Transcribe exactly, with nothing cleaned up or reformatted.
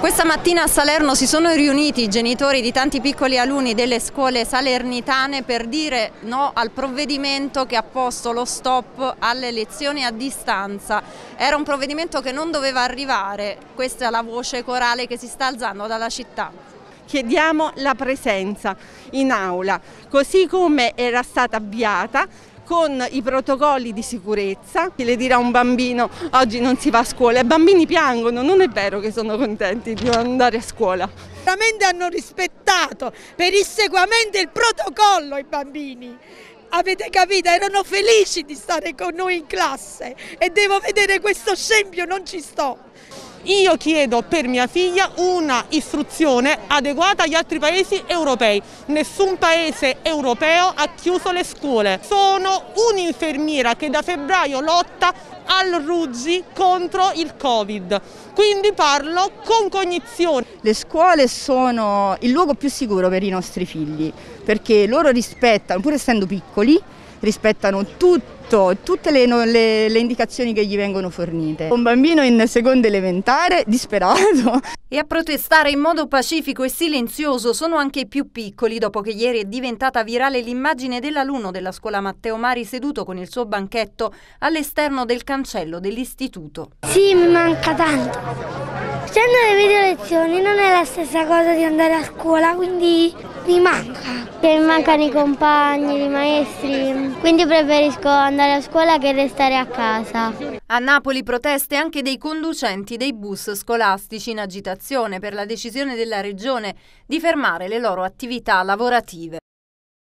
Questa mattina a Salerno si sono riuniti i genitori di tanti piccoli alunni delle scuole salernitane per dire no al provvedimento che ha posto lo stop alle lezioni a distanza. Era un provvedimento che non doveva arrivare, questa è la voce corale che si sta alzando dalla città. Chiediamo la presenza in aula, così come era stata avviata, con i protocolli di sicurezza. Chi le dirà un bambino oggi non si va a scuola? I bambini piangono, non è vero che sono contenti di andare a scuola. Veramente hanno rispettato pedissequamente il protocollo i bambini. Avete capito? Erano felici di stare con noi in classe e devo vedere questo scempio, non ci sto. Io chiedo per mia figlia una istruzione adeguata agli altri paesi europei. Nessun paese europeo ha chiuso le scuole. Sono un'infermiera che da febbraio lotta al Ruggi contro il Covid, quindi parlo con cognizione. Le scuole sono il luogo più sicuro per i nostri figli, perché loro rispettano, pur essendo piccoli, rispettano tutto, tutte le, le, le indicazioni che gli vengono fornite. Un bambino in seconda elementare disperato. E a protestare in modo pacifico e silenzioso sono anche i più piccoli, dopo che ieri è diventata virale l'immagine dell'alunno della scuola Matteo Mari seduto con il suo banchetto all'esterno del cancello dell'istituto. Sì, mi manca tanto. Facendo le video lezioni non è la stessa cosa di andare a scuola, quindi mi manca. Che mi mancano i compagni, i maestri, quindi preferisco andare a scuola che restare a casa. A Napoli proteste anche dei conducenti dei bus scolastici in agitazione per la decisione della regione di fermare le loro attività lavorative.